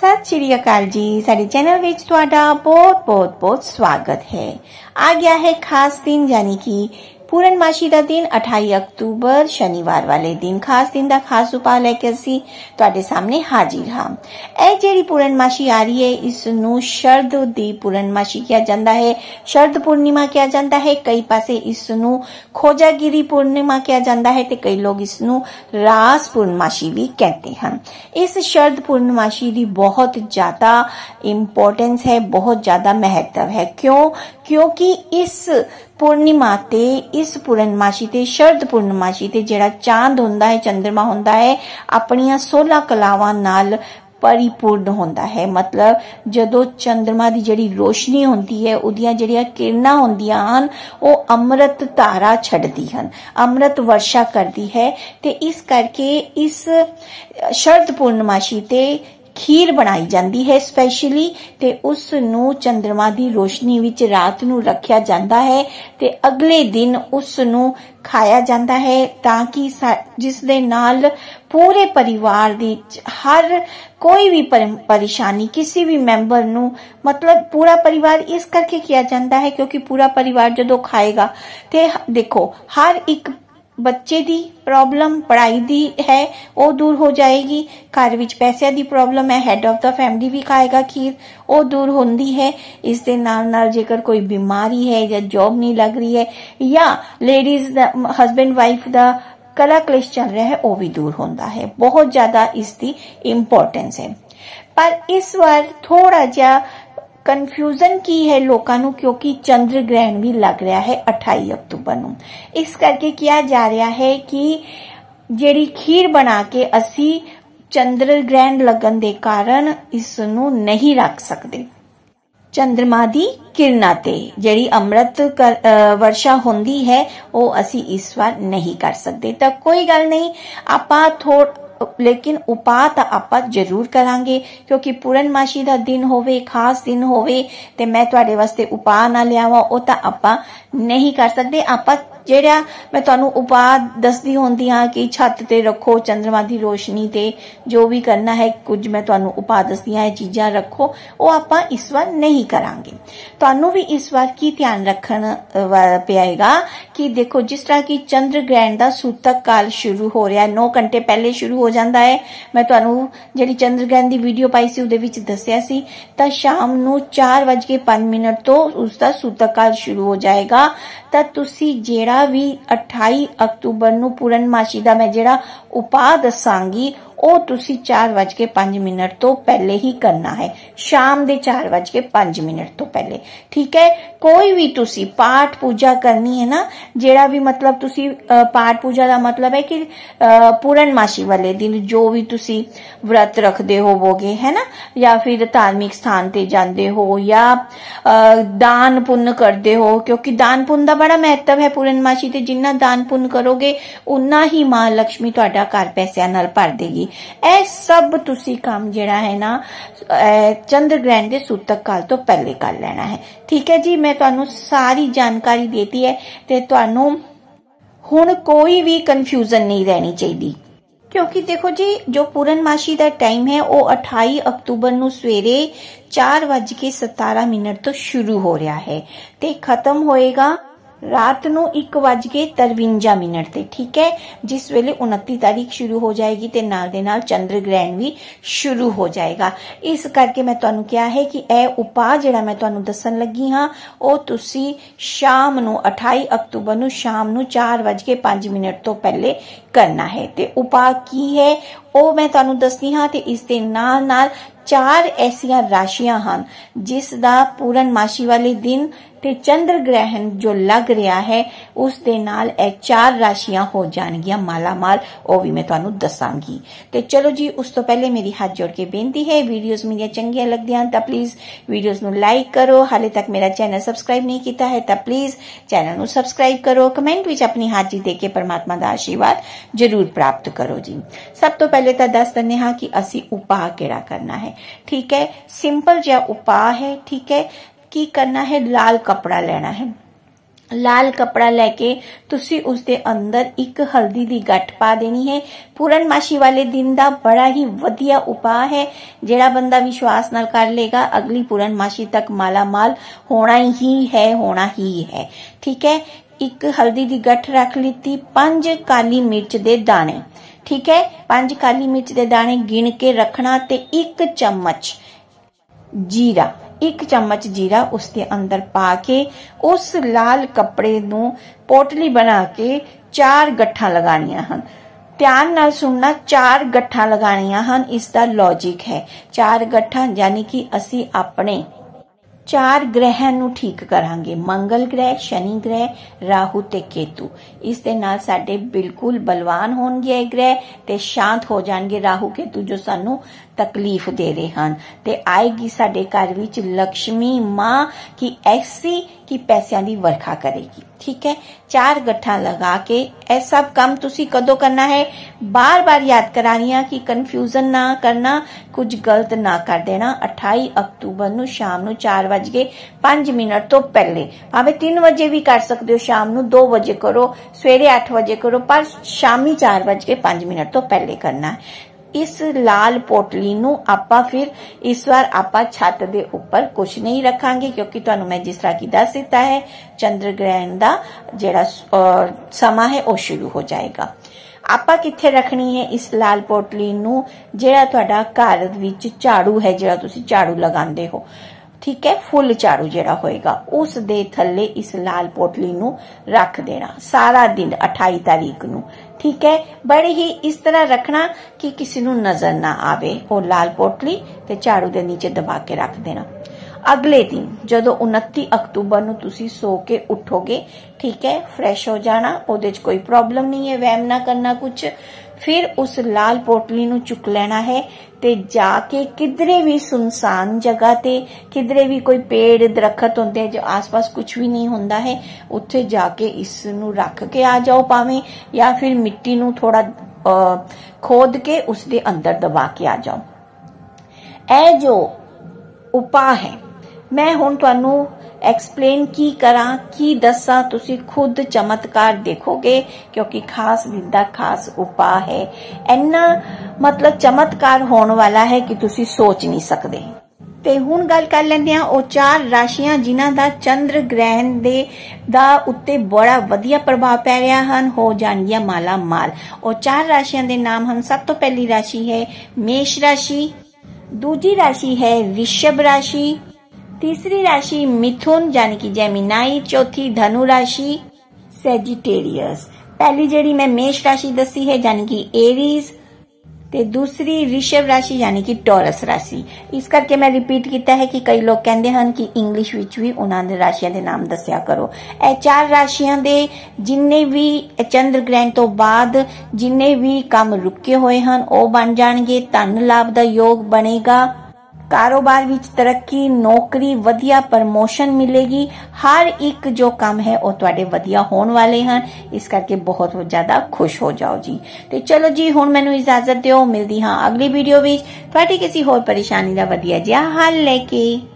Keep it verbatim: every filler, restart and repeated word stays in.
सत श्री अकाल जी। साडे चैनल विच तुहाडा बहुत बहुत बहुत स्वागत है। आ गया है खास दिन यानी कि पूर्णमाशी का दिन अठाई अक्तूबर शनिवार वाले दिन खास दिन का खास उपाय लेके असी तुहाडे सामने हाजिर हाँ। ਇਹ ਜਿਹੜੀ पूर्णमाशी आ रही है इसनू शरद दी पूर्णमाशी किया जाता है, शरद पूर्णिमा किया जाता है। कई पासे इसनू खोजागिरी पूर्णिमा किया जाता है ते कई लोग इसनू रास पूर्णमाशी भी कहते हैं। इस शरद पूर्णमाशी की बहुत ज्यादा इंपोर्टेंस है, बहुत ज्यादा महत्व है। क्यों? क्योंकि इस पूर्णिमा ते इस पूर्णमाशी ते शरद पूर्णमाशी ते जेड़ा चांद हुंदा है, चंद्रमा हुंदा है, अपनियां सोलह कलावां नाल परिपूर्ण होंदा है। मतलब जदों चंद्रमा दी जड़ी रोशनी होंदी है, उदियां जड़ियां किरणां होंदियां हन, वो अमृत धारा छड्डदी हन, अमृत वर्षा करदी है। ते इस करके इस शरद पूर्णमाशी ते खीर बनाई जाती है स्पेशली, ते उस नू चंद्रमा दी रोशनी विच रात नू रखिया जाता है ते अगले दिन उस नू खाया जाता है, ताकि जिस दे नाल पूरे परिवार दी हर कोई भी परेशानी किसी भी मेंबर नू, मतलब पूरा परिवार इस करके किया जाता है क्योंकि पूरा परिवार जदों खाएगा ते देखो हर एक बच्चे दी प्रॉब्लम पढ़ाई दी है वो दूर हो जाएगी, घर विच पैसे दी प्रॉब्लम है, हेड ऑफ द फैमिली भी खाएगा खीर, वो दूर होंदी है। इस दे नाल नाल जेकर कोई बीमारी है या जॉब नहीं लग रही है या लेडीज हस्बैंड वाइफ दा कला क्लेश चल रहा है, वो भी दूर होंदा है। बहुत ज्यादा इसकी इंपोर्टेंस है। पर इस बार थोड़ा जा कंफ्यूजन की है लोकां नू, क्योंकि चंद्र ग्रहण भी लग रहा है अठाई अक्तूबर नू। इस करके किया जा रहा है कि जेड़ी खीर बना के असी चंद्र ग्रहण लगन दे कारण इसनू नहीं रख सकते। चंद्रमा दी किरणा ते जेड़ी अमृत वर्षा होंदी है वो असी इस बार नहीं कर सकते। तो कोई गल नहीं, आपा थोड़ लेकिन उपाय तो आपा जरूर करांगे, क्योंकि पूर्णमाशी का दिन होवे, खास दिन होवे, ते मैं तुहाडे वास्ते उपाय ना लियावां ओ तां आपा नहीं कर सकते। आपा जेड़ा मैं तुहानू उपाय दसदी होंदी हां कि छत ते रखो चंद्रमा दी रोशनी ते जो भी करना है, कुछ मैं तुहानू उपाय दसदी हां चीजां रखो, वो आपा इस बार नहीं करांगे। तुहानू भी इस बार की ध्यान रखना पएगा कि देखो जिस तरह की चंद्र ग्रहण का सूतक काल शुरू हो रहा है, नौ घंटे पहले शुरू हो जाता है। मैं तुहानू जेड़ी चंद्र ग्रहण की वीडियो पाई सी उहदे विच दस्सिया सी, तां शाम नू चार बज के पांच मिनट तो उसका सूतक काल शुरू हो जाएगा। तां तुसी जेड़ा भी अठाई अक्तूबर नू पूर्णमाशी दा मैं जेड़ा उपाय दसांगी ओ तुसी चार बज के पांच मिनट तो पहले ही करना है, शाम दे चार बज के पांच मिनट तो पहले, ठीक है। कोई भी तुसी पाठ पूजा करनी है ना, जेड़ा भी मतलब तुसी पाठ पूजा का मतलब है कि पूर्णमाशी वाले दिन जो भी तुसी व्रत रखदे होवोगे है ना, या फिर धार्मिक स्थान ते जांदे हो या दान पुण्य करदे हो, क्योंकि दान पुण्य का बड़ा महत्व है पूर्णमाशी ते। जिन्ना दान पुण्य करोगे उन्ना ही मां लक्ष्मी तुहाडा घर पैसिਆਂ नाल भर देगी। ए सब तुसी काम जेड़ा है ना चंद्र ग्रहण के सूतक काल तो पहले कर लेना है, ठीक है जी। मैं तुहानू सारी जानकारी देती है ते तुहानू हुण कोई भी कंफ्यूजन नहीं रहनी चाहिए, क्योंकि देखो जी जो पूर्णमाशी का टाइम है वो अठाई अक्तूबर नू सवेरे चार बज के सतारा मिनट तो शुरू हो रहा है ते खत्म होएगा रात नू एक बज के तरवंजा मिनट ते, ठीक है। जिस वेले उनती तारीख शुरू हो जाएगी ते नाल दे नाल चंद्र ग्रहण भी शुरू हो जाएगा। इस करके मैं तुहानू क्या है कि ए उपाय जेड़ा मैं तुहानू दसन लगी हाँ ओ तुसी शाम नू अठाई अक्तूबर नू शाम नू चार बज के पांच मिनट तो पहले करना है। ते उपाय की है ओ मैं तुहानू दसदी हाँ। ते इस दे नाल नाल चार ऐसिया राशियां हन जिस दा पूर्णमाशी वाले दिन ते चंद्र ग्रहण जो लग रहा है उस दे नाल ए चार राशियां हो जाणगियां मालामाल, ओ भी मैं तुहानू दसांगी। ते चलो जी, उस तो पहले मेरी हाथ जोड़ के बेनती है, वीडियोस मेरियां चंगियां लगदियां तां प्लीज वीडियोस नू लाइक करो। हाले तक मेरा चैनल सबसक्राइब नहीं किया है तां प्लीज चैनल नू सबसक्राइब करो। कमेंट विच अपनी हाजिरी दे के परमात्मा दा आशीर्वाद जरूर प्राप्त करो जी। सब तो पहले तां दस दने हां कि असी उपाय केड़ा करना है, ठीक है। सिंपल जिहा उपाय है, ठीक है। की करना है, लाल कपड़ा लेना है, लाल कपड़ा लैके तुसी उसके अंदर एक हल्दी दी गठ पा देनी है। पूर्णमाशी वाले दिन दा बड़ा ही वधिया उपाय है, जेड़ा बंदा विश्वास नाल कर लेगा अगली पूर्णमाशी तक माला माल होना ही है, होना ही है। ठीक है, एक हल्दी दी गठ रख लीती, पांच काली मिर्च दे दाने, ठीक है, पांच काली मिर्च दे दाने गिन के रखना, ते एक चम्मच जीरा, एक चम्मच जीरा उसके अंदर पाके उस लाल कपड़े नू पोटली बना के चार गट्ठा लगानिया हन। ध्यान नाल सुनना, चार गट्ठा लगानिया हन। इसका लॉजिक है, चार गट्ठा यानी कि असी अपने चार ग्रह नू ठीक करांगे, मंगल ग्रह, शनि ग्रह, राहु ते केतु। इस दे नाल साडे बिल्कुल बलवान होणगे ग्रह ते शांत हो जाणगे राहु केतु जो सानू तकलीफ दे रहे हैं, ते आएगी साडे घर विच लक्ष्मी मां की ऐसी कि पैसों की वर्खा करेगी। ठीक है, चार गट्ठा लगा के ए सब काम तुसी कदों करना है, बार बार याद करानिया कि कंफ्यूजन ना करना, कुछ गलत ना कर देना। अठाई अक्तूबर नू शाम नू चार बज के पांच मिनट तो पहले, भावे तीन बजे भी कर सकते हो, शाम नू दो बजे करो, सवेरे आठ बजे करो, पर शामी चार बज के पांच मिनट तो पहले करना है। इस लाल पोटली नू आपां फिर इस बार आपां छत दे उपर कुछ नहीं रखांगे, क्योंकि तुहानू मैं जिस तरह की दस दिता है चंद्र ग्रहण दा जेड़ा समा है वो शुरू हो जाएगा। आपां किथे रखनी है इस लाल पोटली नू, जेड़ा तुहाडा घर विच झाड़ू है, जेड़ा तुसी झाड़ू लगांदे हो, ठीक है, फुल झाड़ू जेड़ा होएगा उस दे थल्ले इस लाल पोटली नू रख देना सारा दिन अठाई तारीख नू। ठीक है, बड़े ही इस तरह रखना कि किसी नू नजर ना आवे, वो लाल पोटली ते झाड़ू दे नीचे दबा के रख देना। अगले दिन जदों उनतीस अक्तूबर नू तुसी सो के उठोगे, ठीक है, फ्रेश हो जाना, ओदे च कोई प्रॉब्लम नहीं है, वहम ना करना कुछ। फिर उस लाल पोटली नू चुक लेना है ते जाके किधरे भी सुनसान जगह ते, किधरे भी कोई पेड़ दरखत होंदे हैं जो आसपास कुछ भी नहीं होंदा है, उत्थे जाके इस नू रख के आ जाओ पावे, या फिर मिट्टी नू थोड़ा आ, खोद के उस दे अंदर दबा के आ जाओ। ए जो उपाय है मैं हुण तुहानू एक्सप्लेन की करा की दसा, तुसी खुद चमत्कार देखोगे, क्योंकि खास दिन दा खास उपाय है। इन्ना मतलब चमत्कार होने वाला है कि तुसी सोच नहीं सकते। ते हुण गल कर लेंदे हां ओ चार राशियां जिन्हां दा चंद्र ग्रहण दे दा उत्ते बड़ा वधिया प्रभाव पै रहा हन, हो जाणगियां माला माल। ओ चार राशियां दे नाम हन, सब तो पहली राशि है मेष राशि, दूजी राशि है वृषभ राशि, तीसरी राशि मिथुन यानी कि जेमिनाई, चौथी धनु राशि सैजिटेरियस। पहली जेड़ी मैं मेष राशि दसी है यानी कि एरीज, ते दूसरी ऋषभ राशि यानी कि टॉरस राशि। इस करके मैं रिपीट किया है कि कई लोग कहते हैं कि इंग्लिश विच भी उन्हां दे राशियां दे नाम दस्या करो। ए चार राशियां दे जिन्ने भी चंद्र ग्रहण तो बाद जिन्ने भी काम रुके हुए हैं वो बन जाणगे, धन लाभ दा योग बनेगा, कारोबार विच तरक्की, नौकरी वधिया, प्रमोशन मिलेगी, हर एक जो काम है वो तुहाडे वधिया होने वाले हैं। इस करके बहुत ज्यादा खुश हो जाओ जी। ते चलो जी हुण मैनू इजाजत दिओ, मिलदी हां अगली वीडियो विच तुहाडी किसी होर परेशानी दा वधिया जिहा हल लेके।